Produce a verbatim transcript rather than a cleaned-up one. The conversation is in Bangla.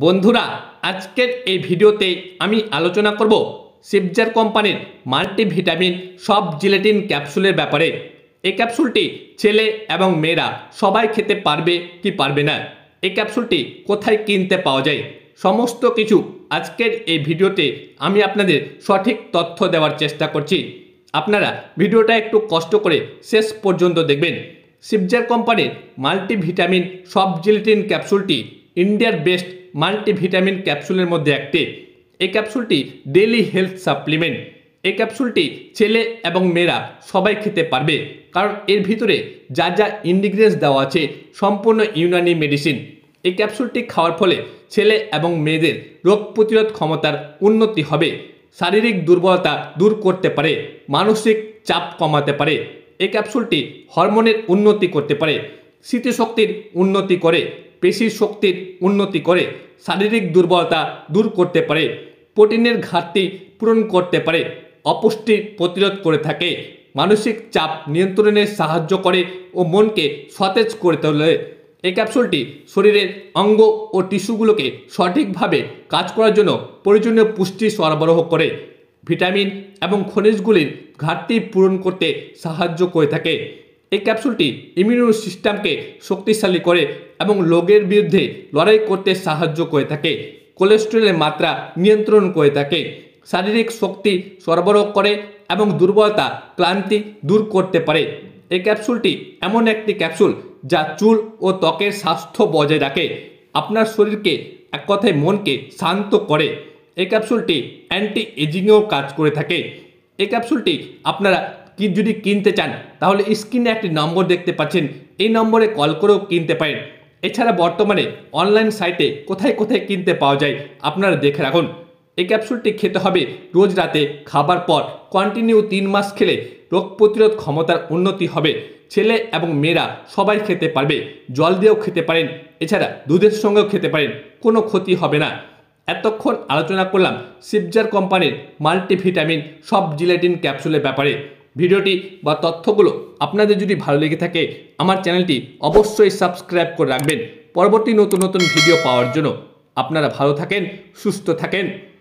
বন্ধুরা আজকের এই ভিডিওতে আমি আলোচনা করব সিপজার কোম্পানির মাল্টিভিটামিন সব জিলেটিন ক্যাপসুলের ব্যাপারে। এই ক্যাপসুলটি ছেলে এবং মেয়েরা সবাই খেতে পারবে কি পারবে না, এই ক্যাপসুলটি কোথায় কিনতে পাওয়া যায়, সমস্ত কিছু আজকের এই ভিডিওতে আমি আপনাদের সঠিক তথ্য দেওয়ার চেষ্টা করছি। আপনারা ভিডিওটা একটু কষ্ট করে শেষ পর্যন্ত দেখবেন। সিপজার কোম্পানির মাল্টিভিটামিন সব জিলেটিন ক্যাপসুলটি ইন্ডিয়ার বেস্ট মাল্টিভিটামিন ক্যাপসুলের মধ্যে একটি। এই ক্যাপসুলটি ডেইলি হেলথ সাপ্লিমেন্ট। এই ক্যাপসুলটি ছেলে এবং মেয়েরা সবাই খেতে পারবে, কারণ এর ভিতরে যা যা ইনগ্রিডিয়েন্টস দেওয়া আছে সম্পূর্ণ ইউনানি মেডিসিন। এই ক্যাপসুলটি খাওয়ার ফলে ছেলে এবং মেয়েদের রোগ প্রতিরোধ ক্ষমতার উন্নতি হবে, শারীরিক দুর্বলতা দূর করতে পারে, মানসিক চাপ কমাতে পারে। এই ক্যাপসুলটি হরমোনের উন্নতি করতে পারে, স্মৃতিশক্তির উন্নতি করে, পেশির শক্তির উন্নতি করে, শারীরিক দুর্বলতা দূর করতে পারে, প্রোটিনের ঘাটতি পূরণ করতে পারে, অপুষ্টি প্রতিরোধ করে থাকে, মানসিক চাপ নিয়ন্ত্রণে সাহায্য করে ও মনকে সতেজ করে তোলে। এই ক্যাপসুলটি শরীরের অঙ্গ ও টিস্যুগুলোকে সঠিকভাবে কাজ করার জন্য প্রয়োজনীয় পুষ্টি সরবরাহ করে, ভিটামিন এবং খনিজগুলির ঘাটতি পূরণ করতে সাহায্য করে থাকে। এই ক্যাপসুলটি ইমিউন সিস্টেমকে শক্তিশালী করে এবং রোগের বিরুদ্ধে লড়াই করতে সাহায্য করে থাকে, কোলেস্টেরলের মাত্রা নিয়ন্ত্রণ করে থাকে, শারীরিক শক্তি সরবরাহ করে এবং দুর্বলতা ক্লান্তি দূর করতে পারে। এই ক্যাপসুলটি এমন একটি ক্যাপসুল যা চুল ও ত্বকের স্বাস্থ্য বজায় রাখে, আপনার শরীরকে এক কথায় মনকে শান্ত করে। এই ক্যাপসুলটি অ্যান্টি এজিংয়েও কাজ করে থাকে। এই ক্যাপসুলটি আপনারা কি যদি কিনতে চান তাহলে স্ক্রিনে একটি নম্বর দেখতে পাচ্ছেন, এই নম্বরে কল করেও কিনতে পারেন। এছাড়া বর্তমানে অনলাইন সাইটে কোথায় কোথায় কিনতে পাওয়া যায় আপনারা দেখে রাখুন। এই ক্যাপসুলটি খেতে হবে রোজ রাতে খাবার পর, কন্টিনিউ তিন মাস খেলে রোগ প্রতিরোধ ক্ষমতার উন্নতি হবে, ছেলে এবং মেয়েরা সবাই খেতে পারবে, জল দিয়েও খেতে পারেন, এছাড়া দুধের সঙ্গেও খেতে পারেন, কোনো ক্ষতি হবে না। এতক্ষণ আলোচনা করলাম সিপজার কোম্পানির মাল্টিভিটামিন সব জিলেটিন ক্যাপসুলের ব্যাপারে। ভিডিওটি বা তথ্যগুলো আপনাদের যদি ভালো লেগে থাকে আমার চ্যানেলটি অবশ্যই সাবস্ক্রাইব করে রাখবেন পরবর্তী নতুন নতুন ভিডিও পাওয়ার জন্য। আপনারা ভালো থাকেন, সুস্থ থাকেন।